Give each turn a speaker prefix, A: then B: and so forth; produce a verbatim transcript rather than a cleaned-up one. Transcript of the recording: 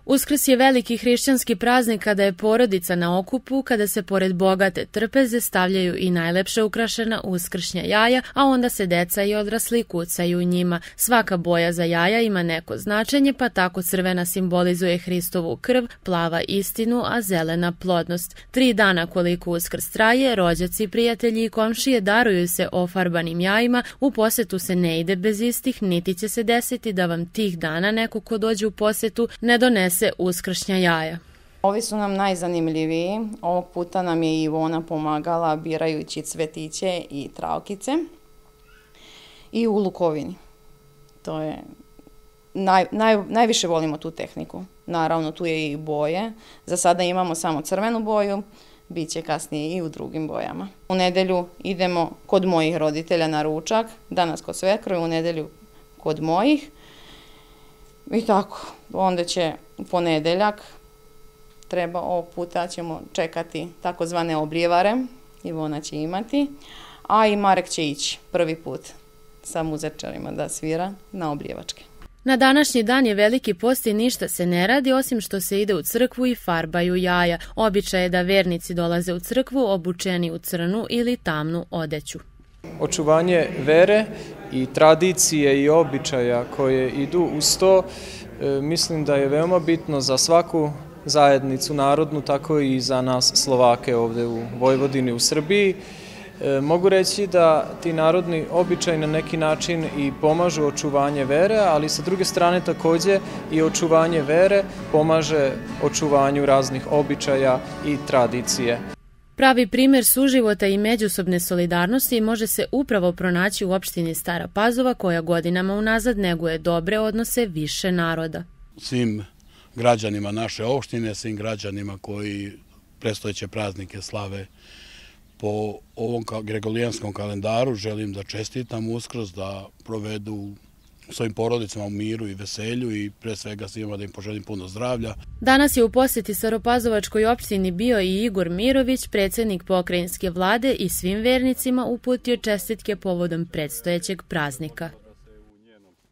A: Uskrs je veliki hrišćanski praznik kada je porodica na okupu, kada se pored bogate trpeze stavljaju i najlepše ukrašena uskršnja jaja, a onda se deca i odrasli kucaju u njima. Svaka boja za jaja ima neko značenje, pa tako crvena simbolizuje Hristovu krv, plava istinu, a zelena plodnost. Tri dana koliko Uskrs traje, rođaci, prijatelji i komšije daruju se ofarbanim jajima, u posetu se ne ide bez istih, niti će se desiti da vam tih dana neko ko dođe u posetu ne donese uskršnja jaja.
B: Ovi su nam najzanimljiviji. Ovog puta nam je Ivona pomagala birajući cvetiće i travkice i u lukovini. To je naj, naj, najviše volimo tu tehniku. Naravno tu je i boje. Za sada imamo samo crvenu boju, bit će kasnije i u drugim bojama. U nedelju idemo kod mojih roditelja na ručak, danas kod svekrve, u nedelju kod mojih. I tako, onda će u ponedeljak, treba ovog puta ćemo čekati takozvane obrijevare, Ivona će imati, a i Marek će ići prvi put sa muzečarima da svira na obrijevačke.
A: Na današnji dan je Veliki post i ništa se ne radi osim što se ide u crkvu i farbaju jaja. Običaj je da vernici dolaze u crkvu obučeni u crnu ili tamnu odeću.
C: Očuvanje vere i tradicije i običaja koje idu uz to, e, mislim da je veoma bitno za svaku zajednicu narodnu, tako i za nas Slovake ovde u Vojvodini, u Srbiji. E, mogu reći da ti narodni običaji na neki način i pomažu očuvanje vere, ali sa druge strane takođe i očuvanje vere pomaže očuvanju raznih običaja i tradicije.
A: Pravi primjer suživota i međusobne solidarnosti može se upravo pronaći u opštini Stara Pazova, koja godinama unazad neguje dobre odnose više naroda.
D: Svim građanima naše opštine, svim građanima koji predstojeće praznike slave po ovom gregorijanskom kalendaru, želim da čestitam Uskrs, da provedu svojim porodicama u miru i veselju i pre svega svima da im poželim puno zdravlja.
A: Danas je u poseti Staropazovačkoj opštini bio i Igor Mirović, predsjednik pokrajinske vlade, i svim vernicima uputio čestitke povodom predstojećeg praznika.